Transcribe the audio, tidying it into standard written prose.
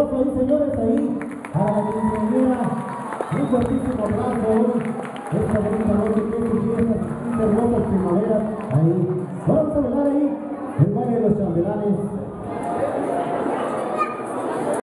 aplauso ahí, señores, ahí, a la quinceañera. Un fuertísimo aplauso hoy. Esta bonita noche que es su fiesta, hermosas primaveras, ahí. Vamos a bailar ahí, el baile de los chambelanes.